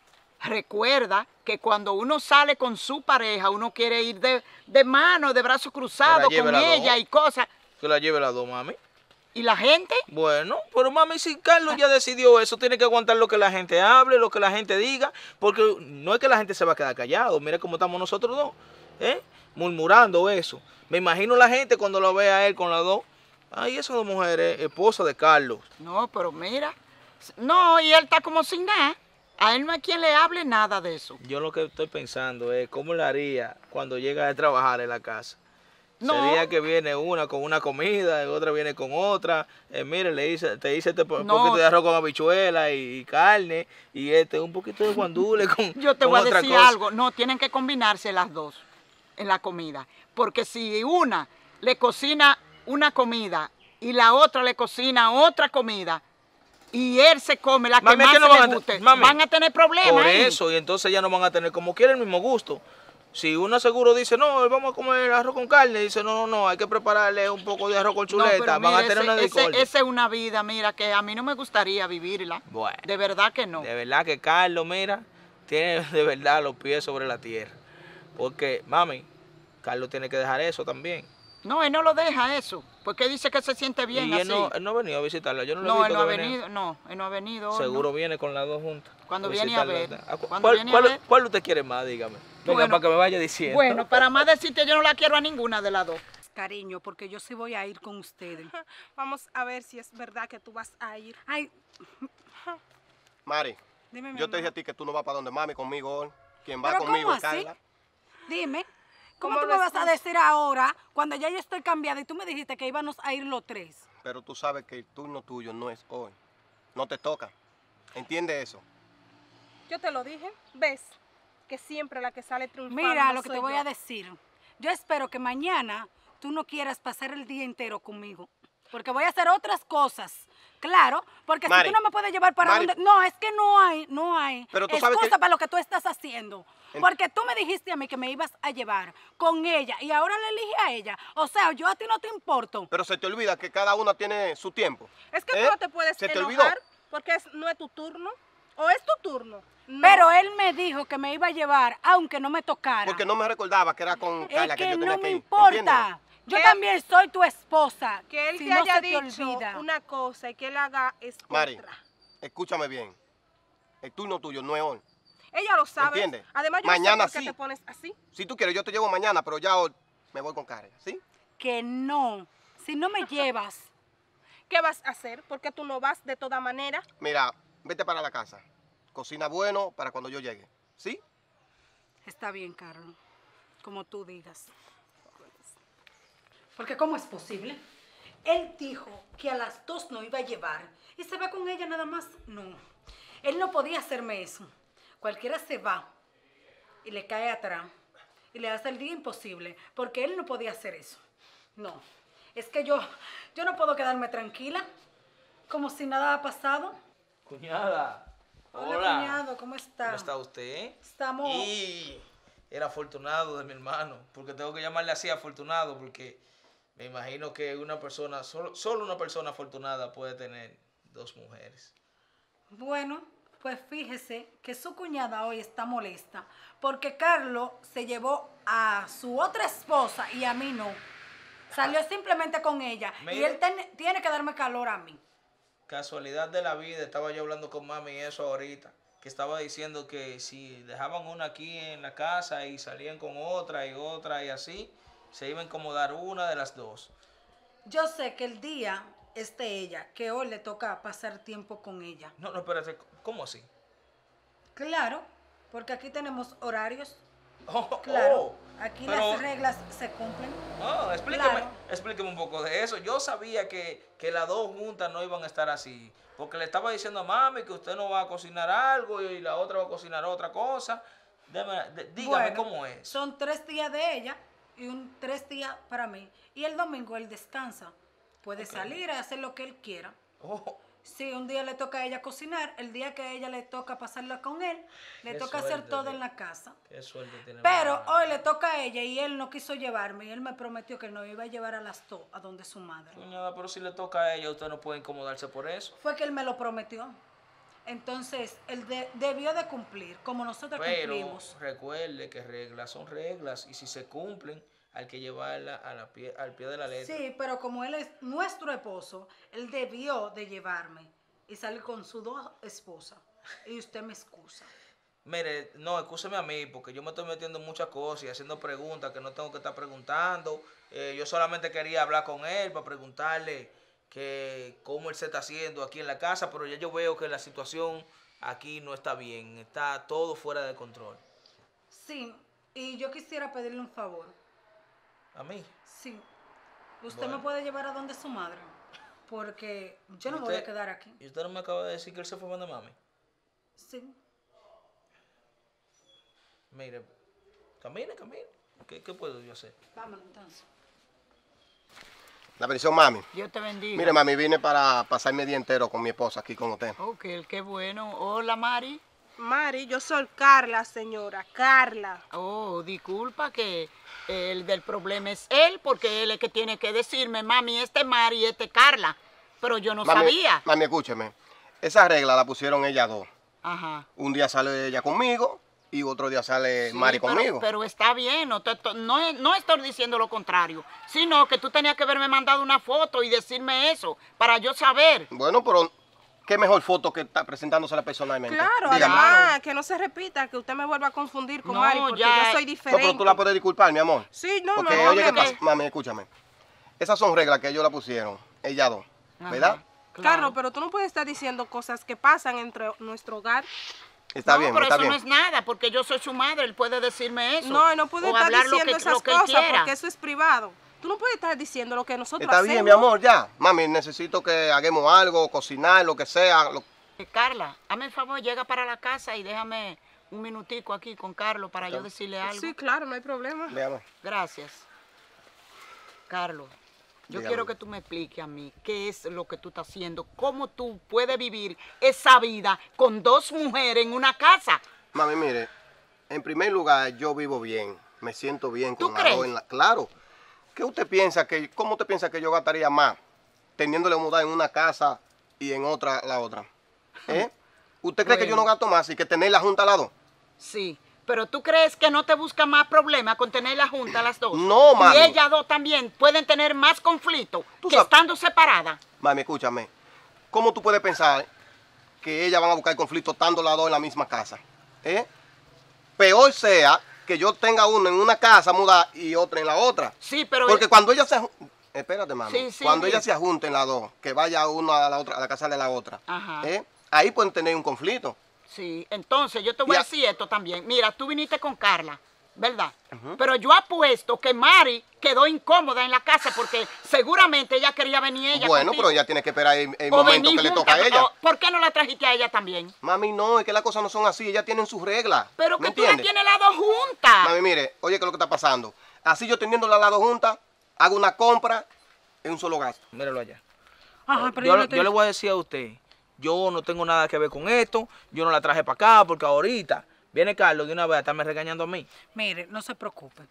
Recuerda que cuando uno sale con su pareja, uno quiere ir de mano, de brazos cruzados lleve con las dos. ella y cosas. Que la lleve las dos, mami. ¿Y la gente? Bueno, pero mami, si Carlos ya decidió eso, tiene que aguantar lo que la gente hable, lo que la gente diga, porque no es que la gente se va a quedar callado. Mira cómo estamos nosotros dos, murmurando eso. Me imagino la gente cuando lo vea a él con las dos. Ay, esas dos mujeres, esposa de Carlos. No, pero mira. No, y él está como sin nada. A él no hay quien le hable nada de eso. Yo lo que estoy pensando es cómo le haría cuando llega a trabajar en la casa. No. Sería que viene una con una comida y otra viene con otra. Mire, te hice este No. poquito de arroz con habichuela y carne y un poquito de guandule con Yo te con voy a otra decir cosa. algo. No, tienen que combinarse las dos en la comida. Porque si una le cocina una comida y la otra le cocina otra comida y él se come la que Mami, es más que no se van le a te- guste, mami, van a tener problemas. Por ahí. eso, y entonces ya no van a tener como quieren el mismo gusto. Si uno seguro dice, no, vamos a comer arroz con carne, dice, no, hay que prepararle un poco de arroz con No, pero chuleta, van a mira, tener una discordia. esa es una vida, mira, que a mí no me gustaría vivirla. Bueno. De verdad que no. De verdad que Carlos, mira, tiene de verdad los pies sobre la tierra. Porque, mami, Carlos tiene que dejar eso también. No, él no lo deja eso, porque dice que se siente bien Y así. él no ha venido a visitarla. Yo no lo he No, él visto no ha que venga. venido, no, él no ha venido. hoy, Seguro no. viene con las dos juntas. Cuando viene a ver, Visitarla. cuando ¿Cuál, viene a cuál- ver. cuál usted quiere más? Dígame. Venga, Bueno, para que me vaya diciendo. Bueno, para más decirte, yo no la quiero a ninguna de las dos. Cariño, porque yo sí voy a ir con ustedes. Vamos a ver si es verdad que tú vas a ir. Ay, Mari, dime, mi yo te dije a amor. ti que tú no vas para donde mami conmigo hoy. Quien va ¿Pero conmigo cómo es así? Carla. Dime, ¿cómo ¿Cómo tú me vas a decís? decir ahora cuando ya yo estoy cambiada y tú me dijiste que íbamos a ir los tres? Pero tú sabes que el turno tuyo no es hoy. No te toca. ¿Entiende eso? Yo te lo dije, ¿ves? que siempre la que sale triunfando Mira lo que soy te voy yo. a decir. Yo espero que mañana tú no quieras pasar el día entero conmigo. Porque voy a hacer otras cosas. Claro, porque Mari, si tú no me puedes llevar para Mari. donde... No, es que no hay Pero tú sabes excusa que- para lo que tú estás haciendo. Porque tú me dijiste a mí que me ibas a llevar con ella y ahora le elige a ella. O sea, yo a ti no te importo. Pero se te olvida que cada uno tiene su tiempo. Es que ¿Eh? tú no te puedes ¿Se te enojar olvidó? porque no es tu turno. ¿O es tu turno? No. Pero él me dijo que me iba a llevar, aunque no me tocara. Porque no me recordaba que era con Carla Es que que yo tenía no que me ir. importa. ¿Entiendes? Yo ¿Qué? también soy tu esposa. Que él si te no haya se te dicho olvida. una cosa y que él haga es Mari, contra. escúchame bien. El turno tuyo no es hoy. Ella lo sabe. ¿Entiendes? Además, yo Mañana no sé por qué sí. te pones así. Si tú quieres, yo te llevo mañana, pero ya hoy me voy con Carla, ¿sí? Que no. Si no me llevas, ¿Qué vas a hacer? Porque tú no vas de toda manera. Mira, vete para la casa. Cocina bueno para cuando yo llegue, ¿sí? está bien, Carlos. Como tú digas. Porque ¿cómo es posible? Él dijo que a las 2 no iba a llevar y se va con ella nada más. No, él no podía hacerme eso. Cualquiera se va y le cae atrás y le hace el día imposible porque él no podía hacer eso. No, es que yo no puedo quedarme tranquila como si nada ha pasado. Cuñada. Hola, cuñado, ¿cómo está? ¿Cómo está usted? Estamos... Y era afortunado de mi hermano, porque tengo que llamarle así afortunado, porque me imagino que una persona, solo una persona afortunada puede tener 2 mujeres. Bueno, pues fíjese que su cuñada hoy está molesta porque Carlos se llevó a su otra esposa y a mí no. Salió simplemente con ella y Mire. él tiene que darme calor a mí. Casualidad de la vida, estaba yo hablando con mami eso ahorita, que estaba diciendo que si dejaban una aquí en la casa y salían con otra y así, se iba a incomodar una de las 2. Yo sé que el día es de ella, que hoy le toca pasar tiempo con ella. No, espérate, ¿cómo así? Claro, porque aquí tenemos horarios. Oh, Claro, aquí pero- las reglas se cumplen. No, explíqueme, Claro. explíqueme un poco de eso. Yo sabía que las 2 juntas no iban a estar así, porque le estaba diciendo a mami que usted no va a cocinar algo y la otra va a cocinar otra cosa. Dígame Bueno, cómo es. Son 3 días de ella y 3 días para mí. Y el domingo él descansa. Puede salir a hacer lo que él quiera. Oh, Si un día le toca a ella cocinar, el día que a ella le toca pasarla con él, le Qué toca hacer suerte todo de- en la casa. qué suerte tiene Pero mi hermano. hoy le toca a ella y él no quiso llevarme. Y él me prometió que no iba a llevar a las 2 a donde su madre. Cuñada, pero si le toca a ella, usted no puede incomodarse por eso. Fue que él me lo prometió. Entonces, él debió de cumplir, como nosotros Pero cumplimos. recuerde que reglas son reglas y si se cumplen, hay que llevarla al pie de la letra. Sí, pero como él es nuestro esposo, él debió de llevarme y salir con sus 2 esposas. Y usted me excusa. Mire, no, escúcheme a mí, porque yo me estoy metiendo en muchas cosas y haciendo preguntas que no tengo que estar preguntando. Yo solamente quería hablar con él para preguntarle que cómo él se está haciendo aquí en la casa, pero ya yo veo que la situación aquí no está bien, está todo fuera de control. Sí, y yo quisiera pedirle un favor. ¿A mí? Sí. ¿Usted Bueno. me puede llevar a donde su madre? Porque yo no ¿Y me voy a usted- quedar aquí. ¿Y usted no me acaba de decir que él se fue donde mami? Sí. Mire, camine. ¿Qué puedo yo hacer? Vámonos entonces. La bendición, mami. Dios te bendiga. Mire, mami, vine para pasarme el día entero con mi esposa aquí con usted. Ok, qué bueno. Hola, Mari. Mari, yo soy Carla, señora, Carla. Oh, disculpa que el del problema es él, porque él es que tiene que decirme, mami, este es Mari y este es Carla. Pero yo no Mami, sabía. Mami, escúcheme. Esa regla la pusieron ellas 2. Ajá. Un día sale ella conmigo y otro día sale Sí, Mari pero- conmigo. Pero está bien, no estoy diciendo lo contrario, sino que tú tenías que haberme mandado una foto y decirme eso, para yo saber. Bueno, pero qué mejor foto que está presentándosela personalmente. Claro, Dígame. además, que no se repita, que usted me vuelva a confundir con No, Mari, porque ya- yo soy No, diferente. pero tú la puedes disculpar, mi amor. Sí, no, Porque, no, oye, ¿qué no, pasa? Mami, escúchame. Esas son reglas que ellos la pusieron, ellas 2, Ajá, ¿verdad? Carlos, pero tú no puedes estar diciendo cosas que pasan entre nuestro hogar. Está No, bien, pero está eso bien. no es nada, porque yo soy su madre, él puede decirme eso. No, no puede o estar hablar diciendo lo esas que él cosas quiera. porque eso es privado. Tú no puedes estar diciendo lo que nosotros Está hacemos. bien, mi amor, ya. Mami, necesito que hagamos algo, cocinar, lo que sea. Carla, hazme el favor, llega para la casa y déjame un minutico aquí con Carlos para yo decirle algo? Sí, claro, no hay problema. Veamos. Gracias. Carlos, yo Dígame. quiero que tú me expliques a mí qué es lo que tú estás haciendo, cómo tú puedes vivir esa vida con 2 mujeres en una casa. Mami, mire, en primer lugar, yo vivo bien, me siento bien ¿Tú con las dos crees? en la... Claro. ¿Cómo usted piensa que yo gastaría más teniéndole mudar en una casa y en otra la otra? ¿Eh? ¿Usted cree que yo no gasto más y que tener la junta a las dos? Sí, pero ¿tú crees que no te busca más problemas con tener la junta las dos? No, mami. Y ellas dos también pueden tener más conflicto Tú que sabes- estando separadas. Mami, escúchame. ¿Cómo tú puedes pensar que ellas van a buscar conflicto estando las dos en la misma casa? ¿Eh? Peor sea que yo tenga uno en una casa mudar y otra en la otra. Sí, pero... Porque cuando ellas se... Espérate, mami. Sí, sí, Cuando sí. ellas se junten las dos, que vaya una a la otra, a la casa de la otra. Ajá. Ahí pueden tener un conflicto. Sí, entonces yo te voy a Ya. decir esto también. Mira, tú viniste con Carla, ¿verdad? Pero yo apuesto que Mari quedó incómoda en la casa porque seguramente ella quería venir ella Bueno, contigo. pero ella tiene que esperar el O momento venir que le juntas, toca a ella. o- ¿Por qué no la trajiste a ella también? Mami, no, es que las cosas no son así. Ellas tienen sus reglas. Pero ¿Me que tú la entiendes? tienes las dos juntas. Mami, mire, oye, ¿qué es lo que está pasando? Así yo teniéndola al lado juntas, hago una compra en un solo gasto. Míralo allá. Ajá, pero Yo, le estoy- yo le voy a decir a usted, yo no tengo nada que ver con esto, yo no la traje para acá porque ahorita viene Carlos de una vez a estarme regañando a mí. Mire, no se preocupe.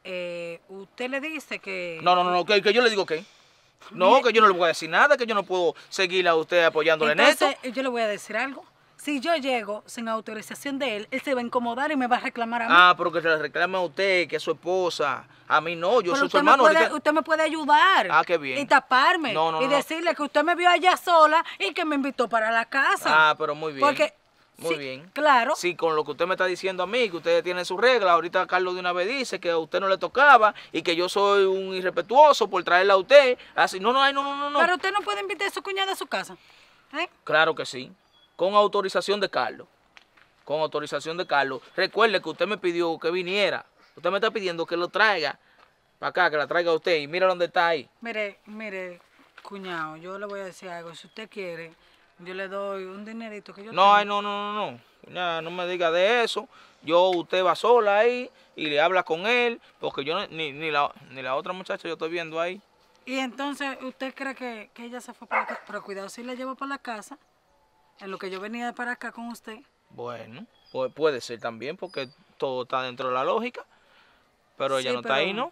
Usted le dice que... No, que yo le digo que. No, que yo no le voy a decir nada, que yo no puedo seguir a usted apoyándole en Entonces, esto. yo le voy a decir algo. Si yo llego sin autorización de él se va a incomodar y me va a reclamar a mí. Ah, pero que se le reclame a usted, que es su esposa. A mí no, yo Pero soy su usted me hermano. puede- ahorita- usted me puede ayudar. Ah, qué bien. Y taparme. No, no, y no. decirle que usted me vio allá sola y que me invitó para la casa. Ah, pero muy bien. Porque, Muy sí, bien. claro. Sí, con lo que usted me está diciendo a mí, que ustedes tienen sus reglas, ahorita Carlos de una vez dice que a usted no le tocaba y que yo soy un irrespetuoso por traerla a usted. Así, no. Pero usted no puede invitar a su cuñada a su casa. ¿Eh? Claro que sí, con autorización de Carlos. Con autorización de Carlos. Recuerde que usted me pidió que viniera. Usted me está pidiendo que lo traiga para acá, que la traiga usted. Y mira dónde está ahí. Mire, cuñado, yo le voy a decir algo. Si usted quiere, yo le doy un dinerito que yo No, tengo. ay, no. Ya, no me diga de eso. Usted va sola ahí y le habla con él, porque yo ni la otra muchacha yo estoy viendo ahí. Y entonces, ¿usted cree que ella se fue para la casa? Pero cuidado si la llevo para la casa, en lo que yo venía para acá con usted. Bueno, puede ser también, porque todo está dentro de la lógica. Pero ella Sí, no está ahí, pero ¿no?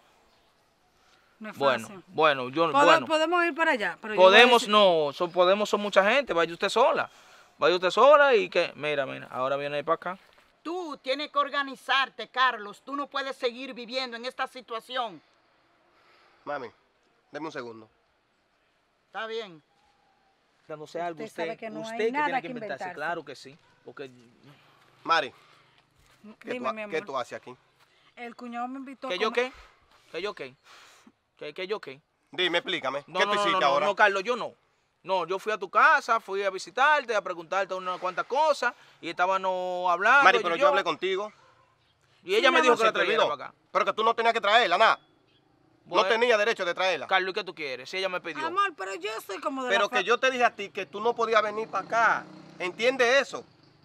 No es Bueno, fácil. bueno. Podemos ir para allá. Pero yo voy a Podemos, decir- no, podemos son mucha gente, vaya usted sola. Vaya usted sola y que, mira, ahora viene para acá. Tú tienes que organizarte, Carlos. Tú no puedes seguir viviendo en esta situación. Mami, deme un segundo. ¿Está bien? Dándose algo Usted sabe usted, que no hay usted que nada tiene que que inventarse, inventarse. claro que sí. Porque, Mari, ¿qué, Dime, mi amor. ¿qué tú haces aquí? El cuñado me invitó a ¿que yo comer- qué? ¿Que yo qué? ¿Que yo qué? Dime, explícame. No, ¿Qué no, tú no, hiciste no, ahora? no, Carlos, yo no. No, yo fui a tu casa, fui a visitarte, a preguntarte unas cuantas cosas y estábamos hablando. Mari, pero yo hablé contigo. Y ella me mi dijo amor, que la ¿Se te trajera olvidó? para acá. Pero que tú no tenías que traerla, nada. Bueno, No tenía derecho de traerla. Carlos, ¿y qué tú quieres? Si ella me pidió. Amor, pero yo soy como de Pero la que yo te dije a ti que tú no podías venir para acá. ¿Entiendes eso?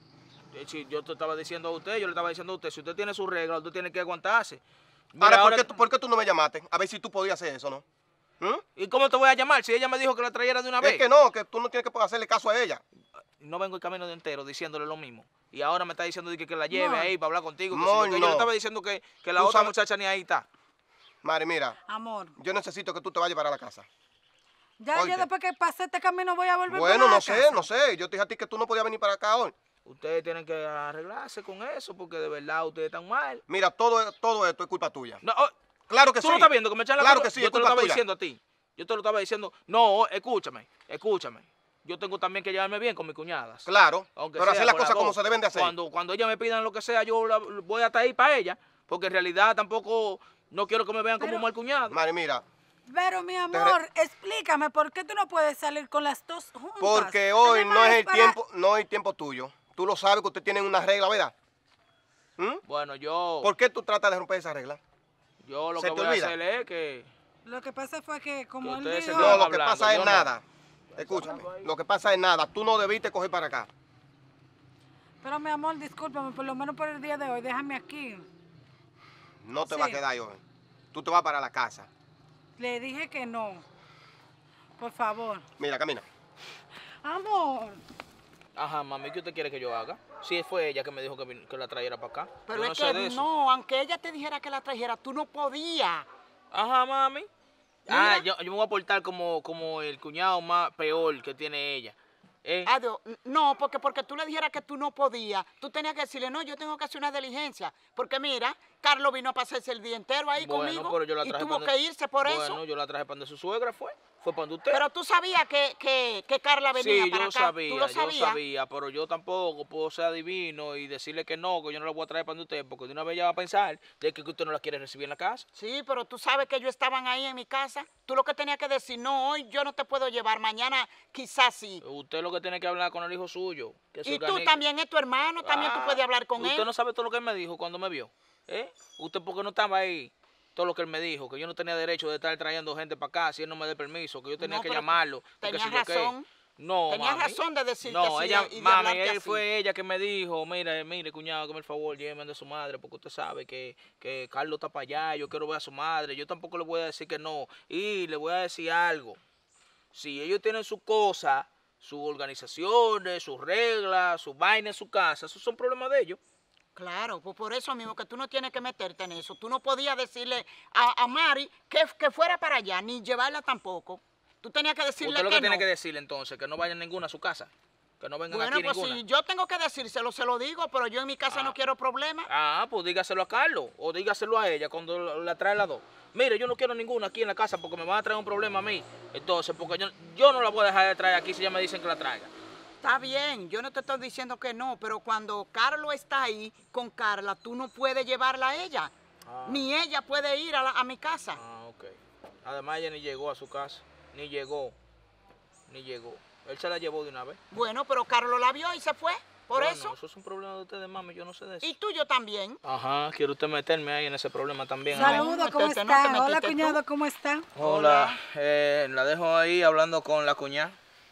Si yo te estaba diciendo a usted, yo le estaba diciendo a usted, si usted tiene sus reglas, usted tiene que aguantarse. Mira, Ahora, ¿por qué tú no me llamaste? A ver si tú podías hacer eso, ¿no? ¿Mm? ¿Y cómo te voy a llamar si ella me dijo que la trajera de una vez? Es que no, que tú no tienes que hacerle caso a ella. No vengo el camino de entero diciéndole lo mismo. Y ahora me está diciendo de que la lleve No. ahí para hablar contigo. Que No, si yo, que yo no. le estaba diciendo que la Tú otra sabes- muchacha ni ahí está. Mari, mira, Amor, yo necesito que tú te vayas para la casa. ya Oye. yo después que pase este camino voy a volver Bueno, para la no sé, casa. no sé. Yo te dije a ti que tú no podías venir para acá hoy. Ustedes tienen que arreglarse con eso porque de verdad ustedes están mal. Mira, todo esto es culpa tuya. No, Claro que ¿Tú sí. no estás viendo que me echan la Claro culpa? que sí, Yo es te lo culpa estaba tuya. diciendo a ti. Yo te lo estaba diciendo. No, escúchame. Yo tengo también que llevarme bien con mis cuñadas. Claro, Aunque pero sea hacer las con cosas las como dos. se deben de hacer. Cuando ellas me pidan lo que sea, yo voy hasta ahí para ella. Porque en realidad tampoco no quiero que me vean como Pero- un mal cuñado. Mari, mira, Pero mi amor, explícame, ¿por qué tú no puedes salir con las dos juntas? porque hoy Además, no es el para- tiempo, no es el tiempo tuyo. Tú lo sabes que usted tiene una regla, ¿verdad? ¿Mm? Bueno, yo ¿Por qué tú tratas de romper esa regla? lo se que te voy a él hacer es que... Lo que pasa fue que como Que él ustedes se dijo... No, Estamos lo que hablando, pasa es yo no. nada. Escúchame, lo que pasa es nada. Tú no debiste coger para acá. Pero mi amor, discúlpame, por lo menos por el día de hoy, déjame aquí. No te Sí. va a quedar ahí hoy. Tú te vas para la casa. Le dije que no. Por favor. Mira, camina. Amor. Ajá, mami, ¿qué usted quiere que yo haga? Si fue ella que me dijo que la trajera para acá. Pero Yo es no sé de que eso. no, aunque ella te dijera que la trajera, tú no podías. Ajá, mami. Mira. Ah, yo me voy a portar como el cuñado más peor que tiene ella. Adiós. No, porque tú le dijeras que tú no podías, tú tenías que decirle, no, yo tengo que hacer una diligencia. Porque mira, Carlos vino a pasarse el día entero ahí Bueno, conmigo pero yo la y traje tuvo pa' que irse por bueno, eso. yo la traje para donde su suegra fue para donde usted. Pero tú sabías que Carla venía Sí, para yo acá. sabía, ¿Tú lo yo sabías? sabía, pero yo tampoco puedo ser adivino y decirle que no la voy a traer para donde usted, porque de una vez ella va a pensar de que usted no la quiere recibir en la casa. Sí, pero tú sabes que ellos estaban ahí en mi casa. Tú lo que tenías que decir, no, hoy yo no te puedo llevar, mañana quizás sí. Usted lo que tiene que hablar con el hijo suyo. Que se Y tú organice. también es tu hermano, también tú puedes hablar con Usted él. no sabe todo lo que él me dijo cuando me vio. Usted porque no estaba ahí. Todo lo que él me dijo, que yo no tenía derecho de estar trayendo gente para acá si él no me da permiso, que yo tenía No, que pero llamarlo. tenías que si yo qué. razón. No, Tenías mami. razón de decirte No, así ella, y de mami, hablarte así. fue ella que me dijo, mire, cuñado, que por favor, lléveme de su madre, porque usted sabe que Carlos está para allá, yo quiero ver a su madre, yo tampoco le voy a decir que no. Y le voy a decir algo. Si ellos tienen sus cosas, sus organizaciones, sus reglas, sus vainas en su casa, esos son problemas de ellos. Claro, pues por eso mismo que tú no tienes que meterte en eso. Tú no podías decirle a Mari que fuera para allá, ni llevarla tampoco. Tú tenías que decirle Usted lo que que tiene no. que decirle entonces, que no vayan ninguna a su casa. Que no vengan Bueno, aquí pues ninguna. si yo tengo que decírselo, se lo digo, pero yo en mi casa no quiero problemas. Ah, pues dígaselo a Carlos o dígaselo a ella cuando la trae las dos. Mire, yo no quiero ninguna aquí en la casa porque me van a traer un problema a mí. Entonces, porque yo no la voy a dejar de traer aquí si ya me dicen que la traiga. Está bien, yo no te estoy diciendo que no, pero cuando Carlos está ahí con Carla, tú no puedes llevarla a ella. Ni ella puede ir a mi casa. Ah, ok. Además, ella ni llegó a su casa. Ni llegó. Él se la llevó de una vez. Bueno, pero Carlos la vio y se fue. Por Bueno, eso. Eso es un problema de ustedes, mami. Yo no sé de eso. Y tuyo también. Ajá, quiere usted meterme ahí en ese problema también. ¿no? Saludos, ¿cómo metiste, no te está? metiste Hola, tú. cuñado, ¿cómo está? Hola. La dejo ahí hablando con la cuñada.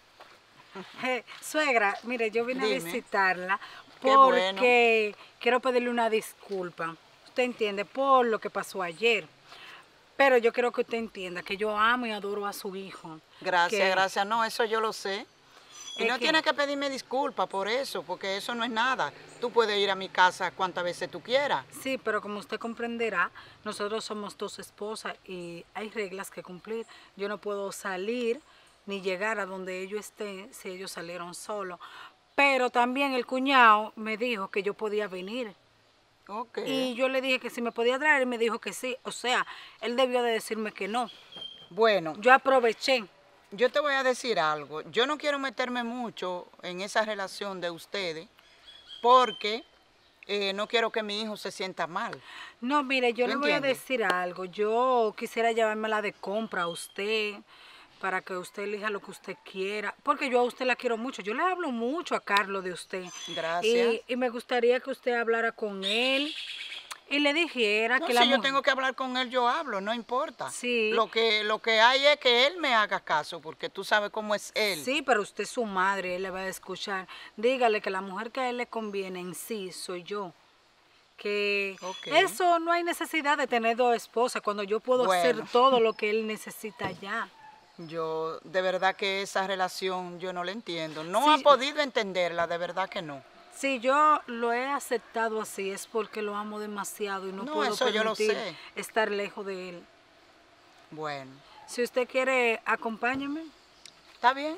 Suegra, mire, yo vine Dime. a visitarla Qué porque quiero pedirle una disculpa. Usted entiende, por lo que pasó ayer. Pero yo quiero que usted entienda que yo amo y adoro a su hijo. Gracias, Que- gracias. No, eso yo lo sé. Y Es no que- tienes que pedirme disculpas por eso, porque eso no es nada. Tú puedes ir a mi casa cuantas veces tú quieras. Sí, pero como usted comprenderá, nosotros somos dos esposas y hay reglas que cumplir. Yo no puedo salir ni llegar a donde ellos estén si ellos salieron solos. Pero también el cuñado me dijo que yo podía venir. Ok. Y yo le dije que si me podía traer y me dijo que sí. O sea, él debió de decirme que no. Bueno, Yo aproveché. yo te voy a decir algo. Yo no quiero meterme mucho en esa relación de ustedes porque no quiero que mi hijo se sienta mal. No, mire, yo ¿Tú le voy a entiendes? decir algo. Yo quisiera llevármela de compra a usted para que usted elija lo que usted quiera. Porque yo a usted la quiero mucho. Yo le hablo mucho a Carlos de usted. Gracias. Y me gustaría que usted hablara con él y le dijera No, que si la yo mujer... tengo que hablar con él, yo hablo, no importa. Sí. Lo que hay es que él me haga caso, porque tú sabes cómo es él. Sí, pero usted es su madre, él le va a escuchar. Dígale que la mujer que a él le conviene en sí soy yo. Que Ok. eso no hay necesidad de tener dos esposas cuando yo puedo hacer Bueno. todo lo que él necesita ya. Yo, de verdad que esa relación yo no la entiendo. No Sí. ha podido entenderla, de verdad que no. Si yo lo he aceptado así es porque lo amo demasiado y no, No, puedo eso yo lo permitir sé. estar lejos de él. Bueno, Si usted quiere, acompáñame. ¿está bien?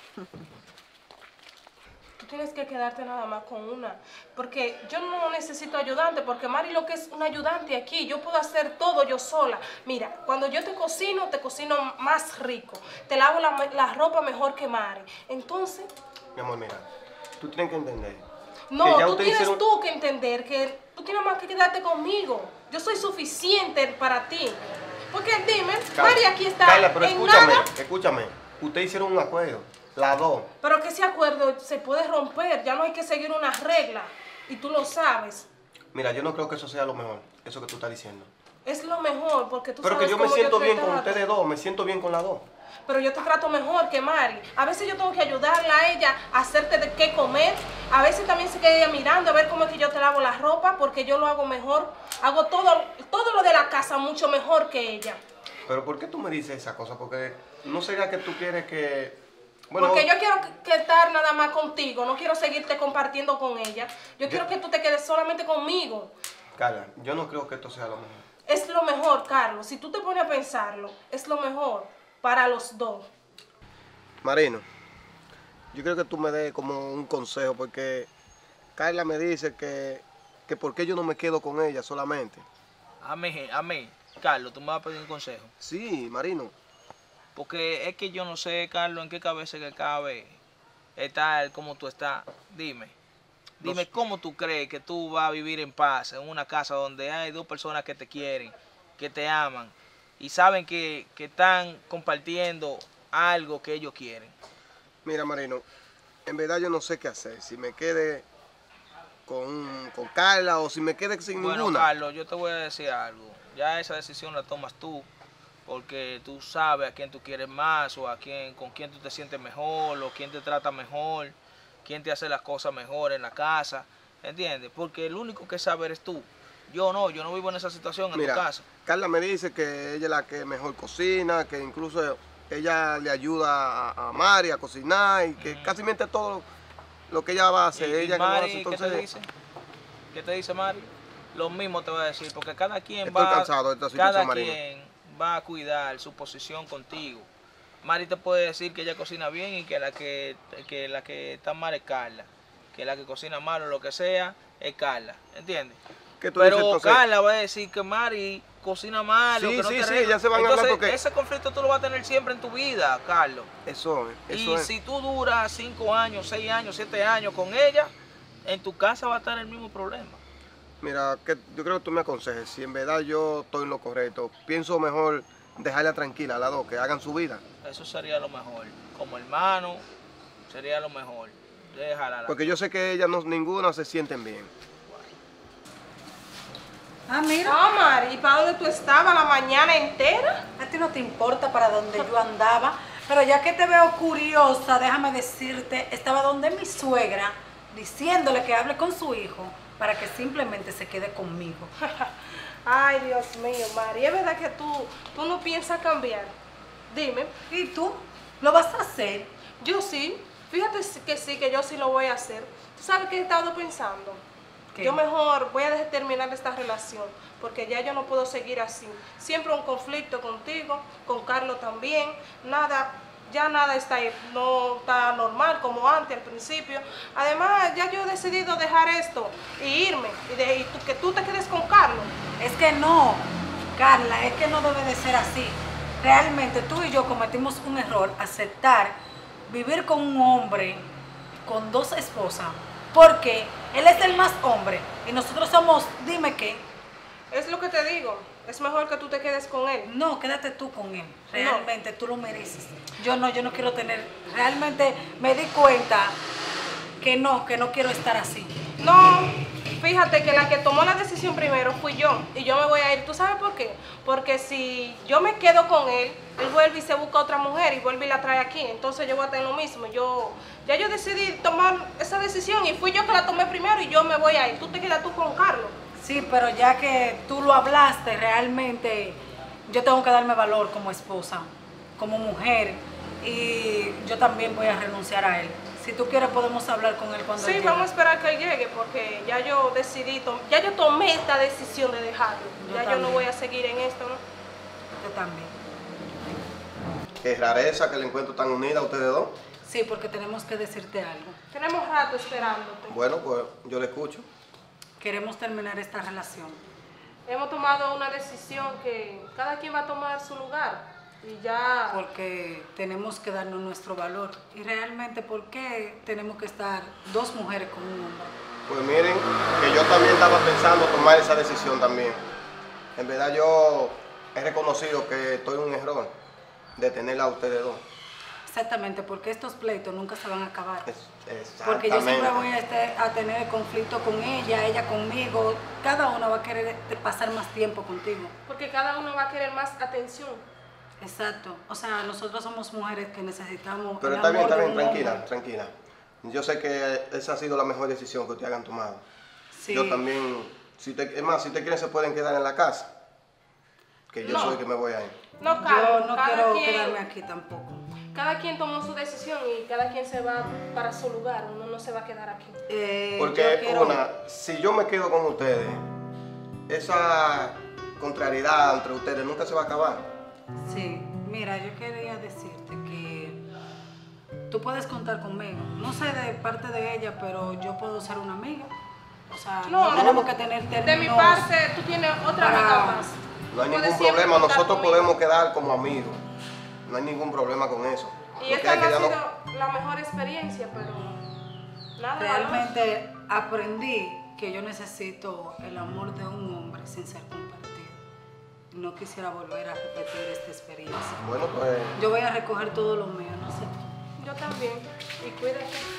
Tú tienes que quedarte nada más con una, porque yo no necesito ayudante, porque Mari lo que es un ayudante aquí, yo puedo hacer todo yo sola. Mira, cuando yo te cocino más rico, te lavo la ropa mejor que Mari. Entonces, Mi amor, mira, tú tienes que entender. no, que ya tú ustedes tienes hicieron- tú que entender que tú tienes más que quedarte conmigo. Yo soy suficiente para ti. Porque dime, Mari aquí está Carla, pero en escúchame, nada. escúchame. Ustedes hicieron un acuerdo, las dos. Pero que ese acuerdo se puede romper, ya no hay que seguir una regla. Y tú lo sabes. Mira, yo no creo que eso sea lo mejor, eso que tú estás diciendo. Es lo mejor, porque tú Pero sabes que yo me cómo siento te bien con trato. ustedes dos, me siento bien con las dos. pero yo te trato mejor que Mari. A veces yo tengo que ayudarla a ella a hacerte de qué comer. A veces también se queda ella mirando a ver cómo es que yo te lavo la ropa, porque yo lo hago mejor. Hago todo lo de la casa mucho mejor que ella. Pero ¿por qué tú me dices esa cosa? Porque no será que tú quieres que... Bueno, porque yo quiero que estar nada más contigo, no quiero seguirte compartiendo con ella. Yo quiero que tú te quedes solamente conmigo. Carla, yo no creo que esto sea lo mejor. Es lo mejor, Carlos. Si tú te pones a pensarlo, es lo mejor para los dos. Marino, yo creo que tú me des como un consejo, porque Carla me dice que por qué yo no me quedo con ella solamente. A mí, Carlos, tú me vas a pedir un consejo. Sí, Marino. Porque es que yo no sé, Carlos, en qué cabeza que cabe estar como tú estás. Dime cómo tú crees que tú vas a vivir en paz en una casa donde hay dos personas que te quieren, que te aman y saben que están compartiendo algo que ellos quieren. Mira, Marino, en verdad yo no sé qué hacer. Si me quede con Carla o si me quede sin Bueno, ninguna. Carlos, yo te voy a decir algo. Ya esa decisión la tomas tú, porque tú sabes a quién tú quieres más o con quién tú te sientes mejor o quién te trata mejor, quién te hace las cosas mejor en la casa, ¿entiendes? Porque el único que sabe eres tú. Yo no vivo en esa situación en Mira, tu casa. Carla me dice que ella es la que mejor cocina, que incluso ella le ayuda a Mari a cocinar y que casi todo lo que ella va a hacer. ¿Y ella Mari, que lo hace, entonces, qué te dice? ¿Qué te dice Mari? Lo mismo te voy a decir, porque cada quien estoy cansado de esta situación, cada Marino. quien va a cuidar su posición contigo. Mari te puede decir que ella cocina bien y que la que está mal es Carla, que la que cocina mal o lo que sea es Carla, ¿entiendes? ¿Qué tú dices, Pero entonces? Carla va a decir que Mari cocina mal o Sí, que no sí, te sí, arregla. ya se van a hablar Entonces, porque... ese conflicto tú lo vas a tener siempre en tu vida, Carlos. Eso Y es. si tú duras 5 años, 6 años, 7 años con ella, en tu casa va a estar el mismo problema. Mira, yo creo que tú me aconsejes. Si en verdad yo estoy en lo correcto, pienso mejor dejarla tranquila a las dos, que hagan su vida. Eso sería lo mejor. Como hermano, sería lo mejor. Déjala. Porque yo sé que ellas ninguna se sienten bien. Ah, mira, Ah, Mari, ¿y para dónde tú estabas la mañana entera? a ti no te importa para dónde yo andaba, pero ya que te veo curiosa, déjame decirte, estaba donde mi suegra, diciéndole que hable con su hijo para que simplemente se quede conmigo. Ay, Dios mío, Mari, ¿es verdad que tú no piensas cambiar? Dime. ¿Y tú? ¿Lo vas a hacer? Yo sí, fíjate que sí, que yo sí lo voy a hacer. ¿Tú sabes qué he estado pensando? ¿Qué? Yo mejor voy a terminar esta relación, porque ya yo no puedo seguir así. Siempre un conflicto contigo, con Carlos también, ya nada no está normal como antes al principio. Además, ya yo he decidido dejar esto y irme, y que tú te quedes con Carlos. Es que no, Carla, es que no debe de ser así. Realmente tú y yo cometimos un error, aceptar vivir con un hombre, con 2 esposas, porque él es el más hombre y nosotros somos, dime qué. Es lo que te digo, es mejor que tú te quedes con él. No, quédate tú con él, realmente tú lo mereces. Yo no quiero realmente me di cuenta que no quiero estar así. No, fíjate que la que tomó la decisión primero fui yo y yo me voy a ir. ¿Tú sabes por qué? Porque si yo me quedo con él, él vuelve y se busca otra mujer y vuelve y la trae aquí. Entonces yo voy a tener lo mismo. Ya yo decidí tomar esa decisión y fui yo que la tomé primero y yo me voy a ir. Tú te quedas tú con Carlos. Sí, pero ya que tú lo hablaste, realmente yo tengo que darme valor como esposa, como mujer, y yo también voy a renunciar a él. Si tú quieres podemos hablar con él cuando él Sí, llegue. vamos a esperar que él llegue porque ya yo decidí, ya yo tomé esta decisión de dejarlo. Yo Yo no también. voy a seguir en esto, ¿no? Yo también. Qué rareza que le encuentro tan unida a ustedes dos. Sí, porque tenemos que decirte algo. Tenemos rato esperándote. Bueno, pues yo le escucho. Queremos terminar esta relación. Hemos tomado una decisión que cada quien va a tomar su lugar y ya... Porque tenemos que darnos nuestro valor. Y realmente, ¿por qué tenemos que estar 2 mujeres con un hombre? Pues miren, que yo también estaba pensando tomar esa decisión también. En verdad yo he reconocido que estoy en un error de tenerla a ustedes dos. Exactamente, porque estos pleitos nunca se van a acabar. Exactamente. Porque yo siempre voy a tener conflicto con ella conmigo. Cada uno va a querer pasar más tiempo contigo. Porque cada uno va a querer más atención. Exacto. O sea, nosotros somos mujeres que necesitamos. Pero el está bien, amor de un tranquila, hombre. tranquila. Yo sé que esa ha sido la mejor decisión que ustedes hayan tomado. Sí. Yo también, es más, si ustedes quieren se pueden quedar en la casa. Que yo No. soy el que me voy a ir. No, Yo Carlos, no quiero quedarme aquí tampoco. Cada quien tomó su decisión y cada quien se va para su lugar. Uno no se va a quedar aquí. Porque, yo quiero- si yo me quedo con ustedes, esa contrariedad entre ustedes nunca se va a acabar. Sí, mira, yo quería decirte que tú puedes contar conmigo. No sé de parte de ella, pero yo puedo ser una amiga. O sea, no, tenemos que tener términos. De mi parte, tú tienes otra para- amiga más. No hay Puedes ningún siempre problema, contar nosotros conmigo. podemos quedar como amigos. No hay ningún problema con eso. Y Lo que esta hay no que ha ya sido la mejor experiencia, pero nada. Realmente aprendí que yo necesito el amor de un hombre sin ser compartido. No quisiera volver a repetir esta experiencia. Bueno, pues Yo voy a recoger todo lo mío, no sé. Yo también. Y cuídate.